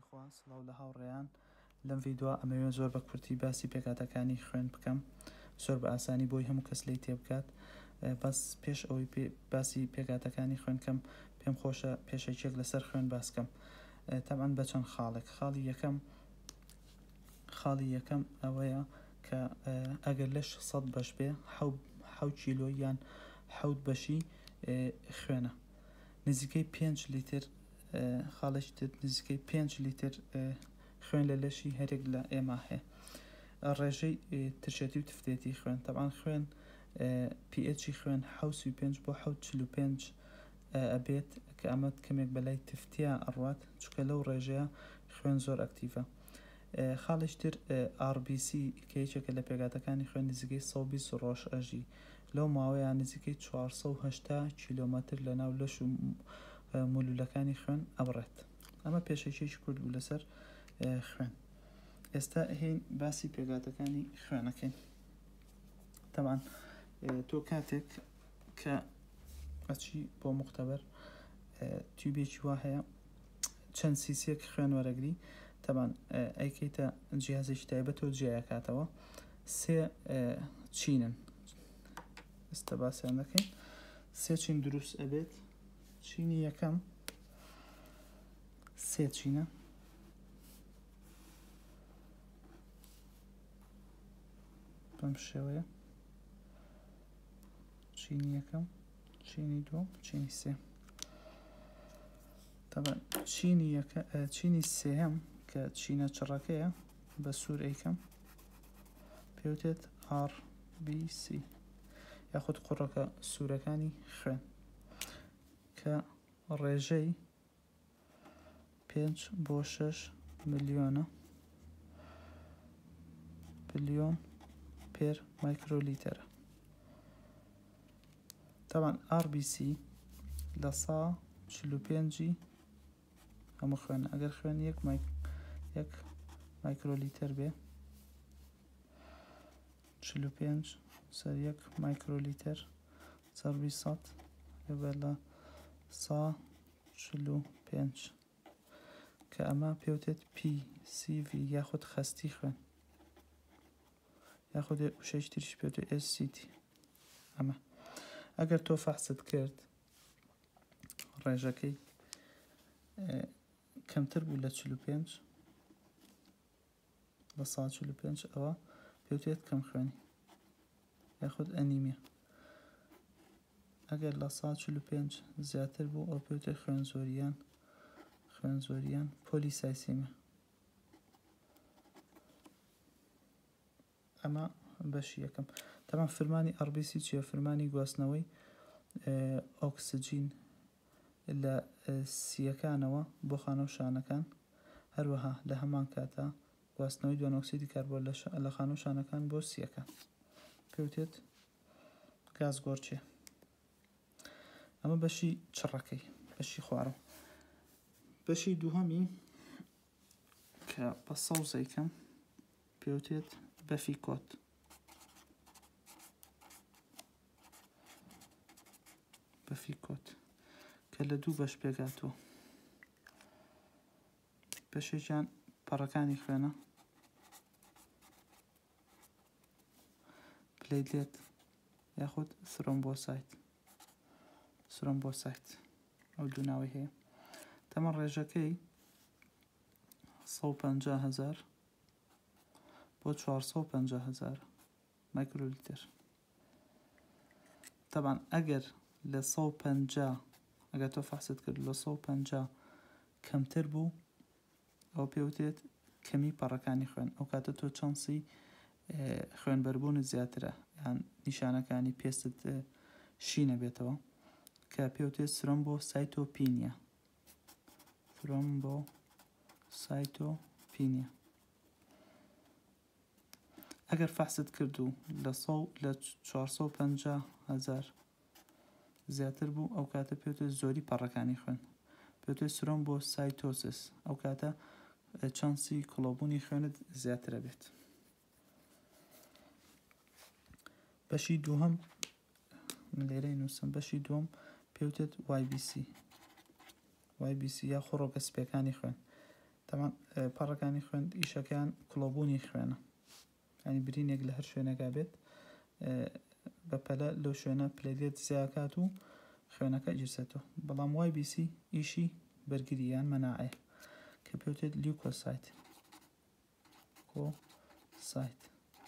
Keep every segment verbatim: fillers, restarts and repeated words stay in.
خوا سڵاو لە هاوڕێیان لەم ڤیددیوە ئەمەوێت زۆر بە کورتی باسی پێکاتەکانی خوێن بکەم زۆر بە ئاسانی بۆی هەموو کەس لی تێبکات. بەس پێش ئەوەی باسی پێکاتەکانی خوێنکەم پێم خۆشە پێشێکێک لەسەر خوێن باسکەم تەمان بە چەند خاڵێک. خاڵی یەکەم خاڵی یەکەم ئەوەیە کە ئەگەر لەش سەد بەش بێ حەوت کیلۆ یان حەوت بەشی خوێنە نزیکەی پێنج لیتر خاڵێکی تر نزیکەی پێنج لیتر خوێن لە لەشی هەرێک لە ئێمە هەیە. ڕێژەی ترشێتی و تفتێتی خوێن تەبان خوێن پیئچی خوێن حەوت و پێنج بۆ حەوت چل و پێنج ئەبێت کە ئەمەد کەمێک بەلای تفتیە ئەڕوات چکە لەو ڕێژەیە خوێن زۆر ئەکتیڤە. خاڵش تر ئار بی سی کە یەکێکە لە پێکاتەکانی خوێن نزیکەی سەد و بیست ڕۆژ ئەژی لەو ماوەیان نزیکەی چوارسەد و هەشتا کیلۆمەتر لە ناو لەش و مولولەکانی خوێن ئەبڕێت. ئەمە پێشەکێکی کورد بوو لەسەر خوێن. ئێستا هین باسی پێکاتەکانی خوێنەکەین. تەمان تۆ کاتێک کە ئەچی بۆ مختەبەر تویبێکی وا هەیە چەند سیسیەک خوێن وەرەگری تەمان ئەیکەیتە جیازێکی تایبەتەوە جیاکاتەوە سێ چینن. ئێستا باسییان دەکەین سێ چین دروست ئەبێت. چینی یەکەم سێ چینە بەم شێوەیە چینی یەکەم چینی دووەم چینی سێ. تەبەن چینی یەکە چینی سێهەم کە چینە چڕەکەیە بە سوور ئەیکەم پێوتێت ئار بی سی یاخود قوڕەکە سوورەکانی خوێن کە ڕێژەی پێنج بۆ شەش ملیۆنە بلیۆن پێر مایکرۆلیتەرە. تەبان ئار بی سی لە سەد و چل و پێنجی هەموو خوێن ئەگەر خوێن یەک یەک مایکرۆلیتەر بێ چل و پێنج سەر یەک مایکرۆلیتەر چەربی سەد لەبەر لە سەد و چل و پێنج کە ئەمە پێوتێت پی سی ڤی یاخود خەستی خوێن یاخود وشەیەکی تریش پێوتێت ئێس سی تی. ئەمە ئەگەر تۆ فەحست کرد ڕێژەکەی کەمتر بوو لە چل و پێنج لە سەد و چل و پێنج ئەوە پێوتێت کەم خوێنی یاخود ئەنیمیە. ئەگەر لە سەد و چل و پێنج زیاتر بوو ئەو پێوتێت خوێن زۆریان خوێن زۆریان پۆلیسایسیمە. ئەمە بەشی یەکەم. تەمان فرمانی ئار بی سی چیە؟ فرمانی گواستنەوەی ئۆکسجین لە سیەکانەوە بۆ خانە و شانەکان هەروەها لە هەمان کاتە گواستنەوەی دوان ئۆکسیدی کاربۆن لە خانە و شانەکان بۆ سیەکان پێوتێت گازگۆرچێ. ئەمە بەشی چڕەکەی بەشی خوارەوە. بەشی دووهەمی کە بە سەوزەیکەم پێوتێت بەفی کۆت. بەفی کۆت کە لە دوو بەش پێگاتوە. بەشێکیان پەڕەکانی خوێنە پلەیتلێت یاخود سرۆمبۆسایت سرۆمبۆسایت ئەو دوو ناوی هەیە. تەمە ڕێژەکەی سەد و پەنجا هەزار بۆ چوارسەد و پەنجا هەزار مایکرۆلیتر. تەبان ئەگەر لە سەد و پەنجا ئەگەر تۆ فەحست کرد لە سەد و پەنجا کەمتر بوو ئەو پێوتێت کەمی پەڕەکانی خوێن. ئەو کاتە تۆ چانسی خوێنبەربوونت زیاترە یان نیشانەکانی پێستت شینە بێتەوە کە پێوتێت سرۆمبۆسایتۆپینیا سرۆمبۆسایتۆپینیا. ئەگەر فەحست کرد و لە چوارسەد و پەنجا هەزار زیاتر بوو ئەو کاتە پێوتێت زۆری پەڕەکانی خوێن پێوتێت سرۆمبۆسایتۆسس ئەو کاتە چانسی کڵۆبوونی خوێنت زیاترە بێت. بەشی دووهەم لێرەی نووسم بەشی دووەم پێوتێت وای بی سی وای بی سی یا خۆڕۆکە سپیەکانی خوێن. تەمان پەڕەکانی خوێن ئیشەکان کڵۆبوونی خوێنە، ینی برینێک لە هەر شوێنەکە بێت بە پەلە لەو شوێنە پلێدێت زیاکات و خوێنەکە ئیجرسێتەوە. بەڵام وای بی سی ئیشی بەرگری یان مەناعەیە کە پێوتێت لیوکۆسایت کۆسایت.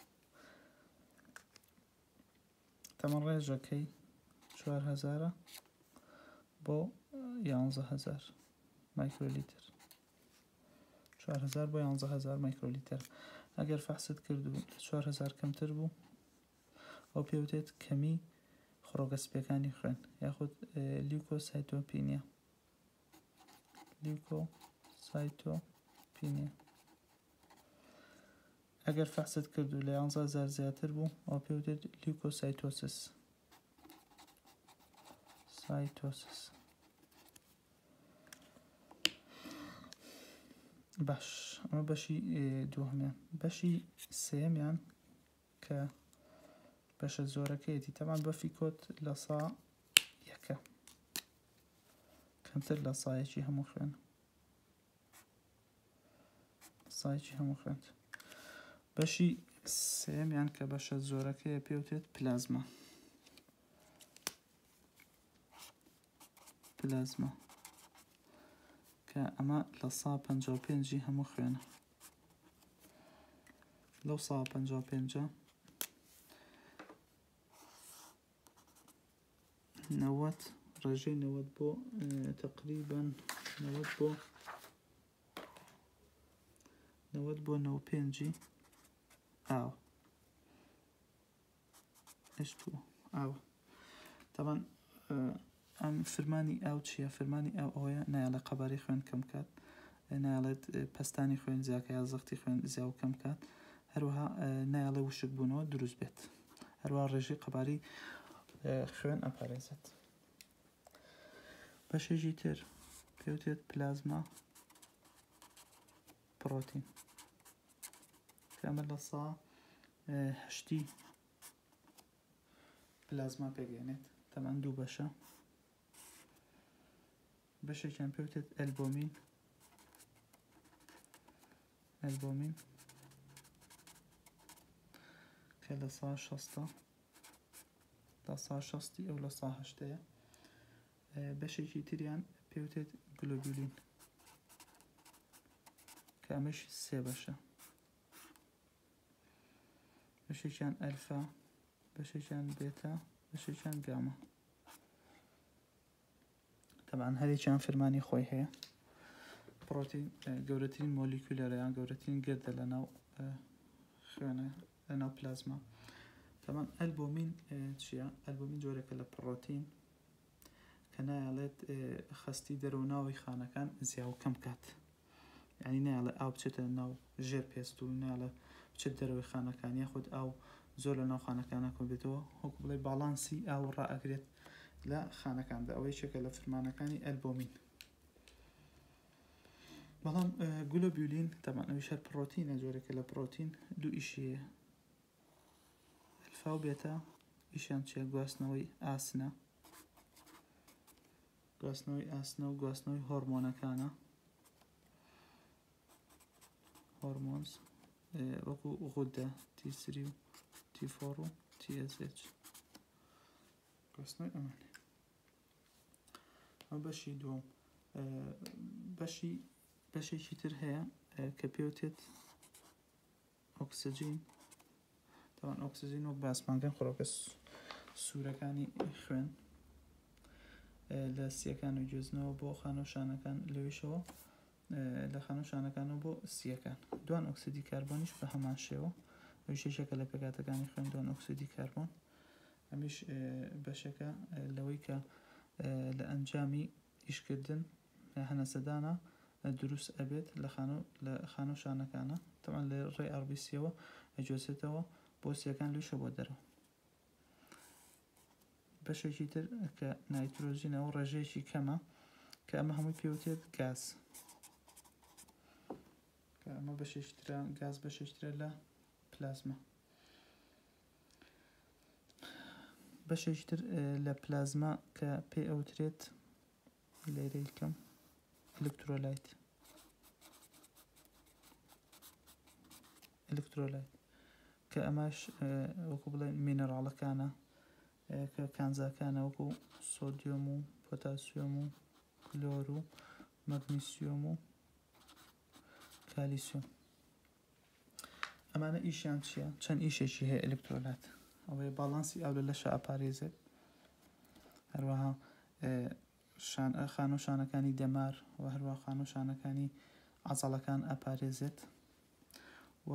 تەمەن ڕێژەکەی چوار هەزارە بۆ یانزە هەزار مایکرۆلیتر، چوار هەزار بۆ یانزە هەزار مایکرۆلیتر. ئەگەر فەحست کرد و چوار هەزار کەمتر بوو ئەو پێوتێت کەمی خڕۆگە سپیەکانی خوێن یاخود لیوکۆسایتۆپینیا لیوکۆسایتۆپینیا. ئەگەر فەحست کرد و لە یانزە هەزار زیاتر بوو ئەو پێوتێت لیوکۆسایتۆسس سایتۆسس. باش ئەمە بەشی دووهەمیان. بەشی سێمیان کە بەشە زۆرەکەیەتی تەمان بەفی کۆت لە سا یەکە کەمتر لە سایەکی هەموو خوێن سایەکی هەموو خوێن. بەشی سێمیان کە بەشە زۆرەکەیە پێوتێت پلازما پلازما کە ئەمە لە سا پەنجا و پێنجی هەموو خوێنە. لەو سا پەنجا و پێنجە نەوەت ڕێژەی نەوەت بۆ تقریبان نەوەت بۆ نەوەت بۆ نەوە پێنجی ئاو هشتووە ئاو. تەمان ئەم فرمانی ئاو چییە؟ فرمانی ئاو ئەوەیە نایڵێ قەباری خوێن کەم کات، نایڵێت پەستانی خوێن زیاکە یا زەختی خوێن زیاو کەم کات، هەروەها نایڵێ وشک بوونەوە دروست بێت، هەروەها ڕێژەی قەباری خوێن ئەپارێزێت. بەشێکی تر پێوتێت پلازما پڕۆتین کە ئەمە لە سا هەشتی پلازما پێگەێنێت. تەمان دوو بەشە. بەشێکیان پێوتێت ئەلبۆمین ئەلبۆمین کە لە سا شەستە لە سا شەستی ئەو لە سا هەشتەیە. بەشێکی تریان پێوتێت گلۆبولین کە ئەمەش سێ بەشە. بەشێکیان ئەلفا، بەشێکیان بێتا، بەشێکیان گاما. تەبعاً هەرێکیان فرمانی خۆی هەیە. پڕۆتین گەورەترین مۆلیکولەرە یان گەورەترین گردە لە ناو خوێنە لە ناو پلازما. تەبعاً ئەلبۆمین چییە؟ ئەلبۆمین جۆرێکە لە پڕۆتین کە نایەڵێت خەستی دەرەوناوی خانەکان زیاو کەم کات، یعنی نایڵێ ئاو بچێتە ناو ژێر پێست و نایڵێ بچێت دەرەوەی خانەکان یاخود ئاو زۆر لە ناو خانەکانە کۆ بێتەوە، وەکو بڵێ باڵانسی ئاو ڕائەگرێت لە خانەکاندا. ئەوەی یەکێکە لە فرمانەکانی ئەلبۆمین. بەڵام گلۆبولین تەبعاً ئەویش هەر پڕۆتینە، جۆرێکە لە پڕۆتین، دوو ئیشی هەیە. ئەلفا و بێتا ئیشیان چییە؟ گواستنەوەی ئاسنە گواستنەوەی ئاسنە و گواستنەوەی هۆرمۆنەکانە، هۆرمۆنز وەکو غودە تی سری و تی فۆڕ و تی ئەس ئێچ گواستنەوەی ئەمانێ. ئەمە بەشی دووەم. بەشی بەشێکی تر هەیە کە پێوتێت ئۆکسجین. تەوان ئۆکسجین وەک باسمانکەن خۆڕۆکە سوورەکانی خوێن لە سیەکان و گوێزنەوە بۆ خانەوشانەکان لەوێشەوە لە خانەوشانەکانەوە بۆ سیەکان. دوان ئۆکسیدی کاربۆنیش بە هەمان شێوە، ئەویش یەکێکە لە پێکاتەکانی خوێن، دوان ئۆکسیدی کاربۆن. ئەمیش بەشێکە لەوەی کە لە ئەنجامی ئیشکردن هەنەسەدانە دروست ئەبێت لە خانەوشانەکانە. تەمان لە ڕێی ئار بی سیەوە ئەجۆسێتەوە بۆ سیەکان لەوێشە بۆ دەرەوە. بەشێکی تر کە نایترۆژینەوە ڕێژەیەکی کەمە کە ئەمە هەمووی پێوتێت گاز، کە ئەمە بەشێشترە گاز بەشێشترە لە پلازما. بەشێشتر لە پلازما کە پێ ئەوترێت لێرەی کەم ئەلکترۆلایت ئەلکترۆلایت کە ئەماش وەکو بڵێ مینەڕاڵەکانە کە کانزاکانە وەکو سۆدیۆم و پۆتاسیۆم و کلۆر و مەگنیسیۆم و کالیسیۆم. ئەمانە ئیشیان چییە؟ چەند ئیشێکی هەیە ئەلکترۆلات. ئەوەیە باڵانسی ئاو لە لەشە ئاپارێزێت، هەروەها خانۆشانەکانی دەمار و هەروە خانۆشانەکانی عەزەڵەکان ئاپارێزێت و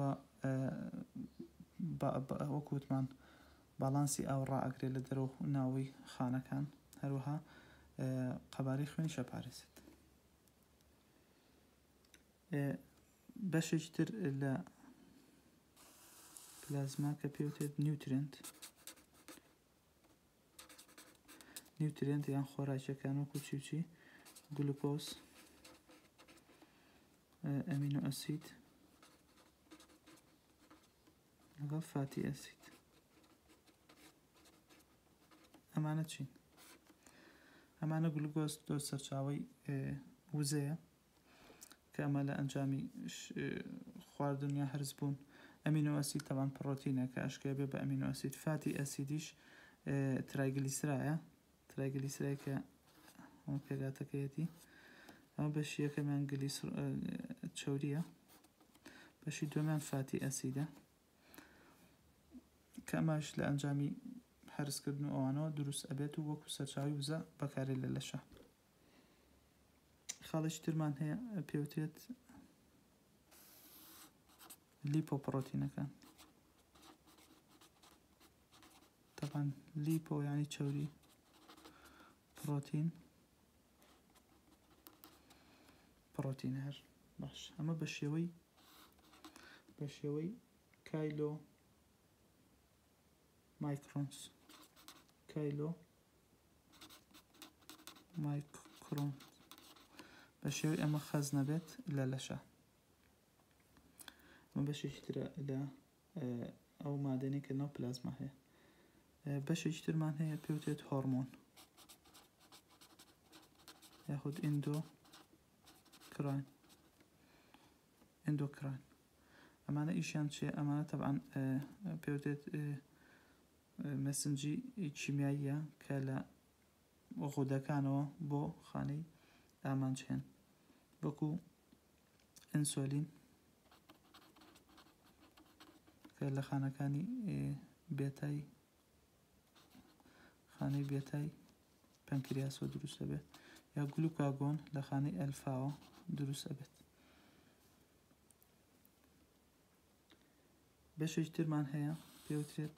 وەکوتمان باڵانسی ئاو ڕائەگرێت لە دەرەوە ناوەی خانەکان، هەروەها قەبارەی خوێنی شەپارێزێت. بەشێکی تر لە پلازما کە پێوتێت نیوترێنت نیوترێنت یان خۆراکیەکان وەکو چی گلوکۆز، ئەمینۆ ئەسید لەگەڵ فاتی ئەسید. ئەمانە چین؟ ئەمانە گلوکۆز دۆ سەرچاوەی وزەیە کە ئەمە لە ئەنجامی خواردن یا هەرس بوون. ئەمینۆ ئەسید تەوان پڕۆتینە کە ئەشکێ بێ بە ئەمینۆ ئەسید. فاتی ئەسیدیش ترایگلیسرایە ترایگلیسرای کە ئەمە پێگاتەکەیەتی. ئەمە بەشی یەکەمیان چەوریە، بەشی دووەمیان فاتی ئەسیدە کە ئەماش لە ئەنجامی هەرسکردن و ئەوانەوە دروست ئەبێت و وەکو سەرچاوی وزە بەکارێت لە لەشە. خاڵێکی ترمان هەیە پێوترێت لیپۆپڕۆتینەکان. طبعا لیپۆ یعنی چەوری، پڕۆتین پڕۆتین هەر باش. ئەمە بە شێوەی بە شێوەی کایلۆ مایکرۆنس کایلۆ مایکرۆن بە شێوەی ئەمە خەز نەبێت لە لەشە. ئەمە بەشێکی ترە لە ئەو مادەنەی کە ناو پلازما هەیە. بەشێکی ترمان هەیە پێوتێت هۆرمۆن یاخود ئیندۆکراین ئیندۆکراین. ئەمانە ئیشیان چیە؟ ئەمانە تەبعاً پێوتێت مەسنجی کیمیاییە کە لە غودەکانەوە بۆ خانەی ئامانجهێن، وەکو ئینسۆلین کە لە خانەکانی بێتای خانەی بێتای پەنکریاسەوە دروست ئەبێت، یا گلوکاگۆن لە خانەی ئەلفاوە دروست ئەبێت. بەشێکی ترمان هەیە پێوترێت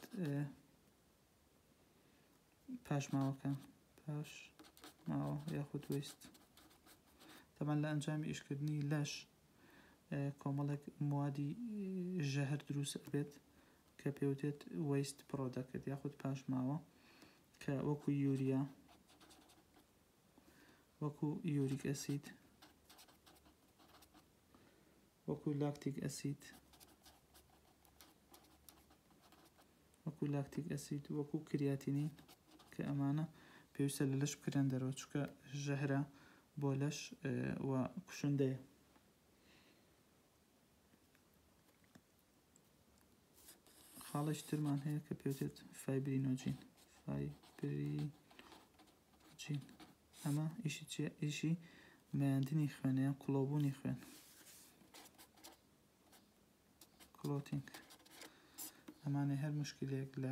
پاشماوەکان پاشماوە یاخود وێست. تەمان لە ئەنجامی ئیشکردنی لەش کۆمەڵێک موادی ژەهر دروست ئەبێت کە پێوتێت وێست پرۆدەکت یاخود پاشماوە کە وەکو یوریا، وەکو یوریک ئەسید، وەکو لاکتیک ئەسید وەکو لاکتیک ئەسید وەکو کریاتینین کە ئەمانە پێویستە لە لەش بکرێن دەرەوە چونکە ژەهرە بۆ لەش و کوشندەیە. خاڵێکی ترمان هەیە کە پێوتێت فایبرینۆجین فایبرینۆجین. ئەمە ئیشی چیە؟ ئیشی مەیاندنی خوێنەیە، کوڵۆبوونی خوێن، کلۆتینگ. ئەمانەی هەر مشکلێک لە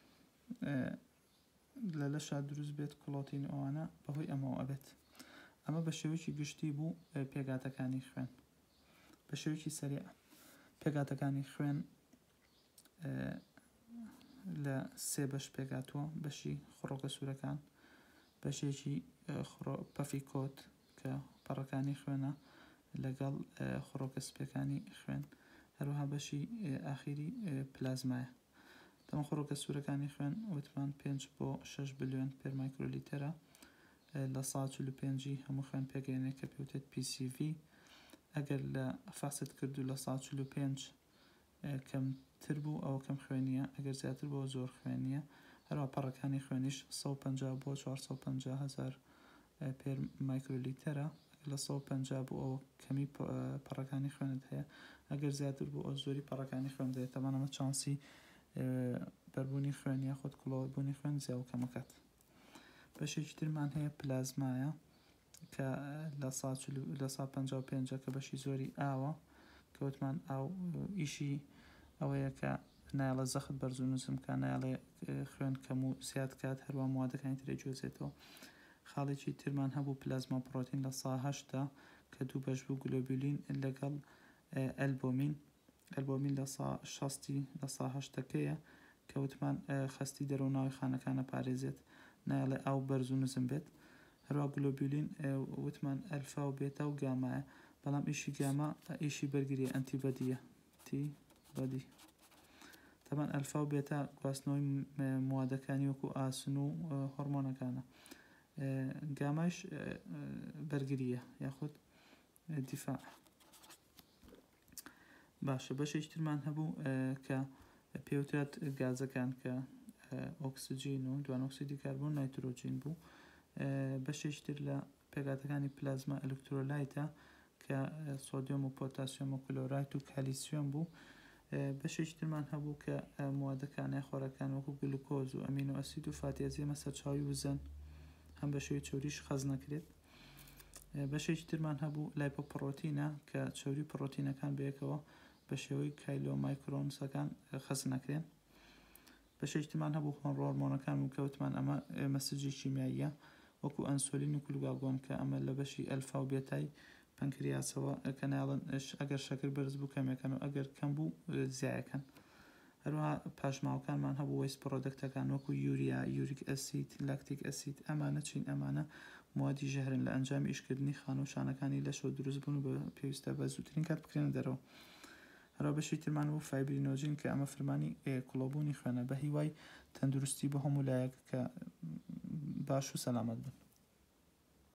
لە لەشا دروست بێت کلۆتین ئەوانە بەهۆی ئەمەوە ئەبێت. ئەمە بە شێوەیەکی گشتی بوو پێگاتەکانی خوێن. بە شێوەیەکی سەریع پێگاتەکانی خوێن لە سێ بەش پێگاتووە: بەشی خڕۆکە سوورەکان، بەشێکی پەفی کۆت کە پەڕەکانی خوێنە لەگەڵ خڕۆکە سپیەکانی خوێن، هەروەها بەشی ئاخیری پلازمایە. دەمە خڕۆکە سوورەکانی خوێن وتمان پێنج بۆ شەش بلیۆن پێر مایکرۆلیتەرە لە سەد و چل و پێنجی هەموو خوێن پێگەێنێت کە پێوتێت پی سی ڤی. ئەگەر لە فاست کردو لە سەد و چل و پێنج کەمتر بوو ئەوە کەم خوێنیە، ئەگەر زیاتر بۆ زۆر خوێنیە. هەروە پەڕەکانی خوێنیش سەد و پەنجا بۆ چوارسەد و پەنجا هەزار پێر مایکرۆلیتەرە، لە سەد و پەنجا بوو ئەوە کەمی پەڕەکانی خوێنت هەیە ئەگەر زیاتر بوو ئەو زۆری پەڕەکانی خوێن دەیێت تەمان ئەمە چانسی بەربوونی خوێن یا خۆت کوڵەوەبوونی خوێن زیاو کەمەکات. بەشێکی ترمان هەیە پلازمایە کە لە لە سەد و پەنجا و پێنج کە بەشی زۆری ئاوە کەوتمان ئاو ئیشی ئەوەیە کە نایڵە زەخت بەرز و نووسم کە نایڵێ خوێن کەم و زیاد کات هەروە موادەکانی ترێ جۆزێتەوە. خاڵێکی ترمان هەبوو پلازما پرۆتین لە سەد و هەشتا کە دوو بەش بوو گلۆبولین لەگەڵ ئەلبومین ئەلبومین لە شەستی لە سەد و هەشتەکەیە کە وتمان خستی دەرەوناوی خانەکانە پارێزێت نایڵێ ئاو بەرز و نووسم بێت. هەروە گلۆبولین وتمان ئەلفا و بێتا و گامایە بەڵام ئیشی گاما ئیشی بەرگریە ئەنتیبەدیە تی بەدی تەمان ئەلفا و بێتا گواستنەوەی موادەکانی وەکو ئاسن و هۆرمۆنەکانە. گاماش بەرگریە یاخود دیفاع. باشە بەشێکی ترمان هەبوو کە پێوترات گازەکان کە ئۆکسجین و دوان ئۆکسیدی کاربۆن نایترۆجین بوو. بەشێکی تر لە پێکاتەکانی پلازما ئەلکترۆلایتە کە سۆدیۆم و پۆتاسیۆم و کلۆرایت و کالیسیۆم بوو. بەشێکی ترمان هەبوو کە موادەکانی خۆراکان وەکو گلوکۆز و ئەمینۆ ئەسید و فاتیازی ئەمە سەرچاوی وزن هەم بە شێوەی چۆریش خەز نەکرێت. بەشێکی ترمان هەبوو لایپۆپڕۆتینە کە چۆری پڕۆتینەکان بەیەکەوە بە شێوەی کایلۆ مایکرۆنسەکان خەز نەکرێن. بەشێکی ترمان هەبوو هۆرمۆنەکان و کەوتمان ئەمە مەسجی کیمیاییە وەکو ئەنسۆلین و گلوکاگۆن کە ئەمە لە بەشی ئەلفا و بێتای پەنکریاسەوە کە ناڵن ئەگەر شەکر بەرز بوو کەمەکەن و ئەگەر کەم بوو زیایەکەن. هەروەها پاشماوەکانمان هەبوو وەیست پرۆدەکتەکان وەکو یوریا یوریک ئەسید لاکتیک ئەسید ئەمانە چین ئەمانە موادی ژەهرن لە ئەنجامی ئیشکردنی خانوشانەکانی لەشەوە دروست بوون بە پێویستە بە زووترین کات بکرێنە دەرەوە. هەروە بەشی ترمان بوو فایبرینۆژین کە ئەمە فەرمانی کوڵەبوونی خوێنە بە هیوای تەندروستی بە هەموو لایەک کە باش و سەلامەت بن.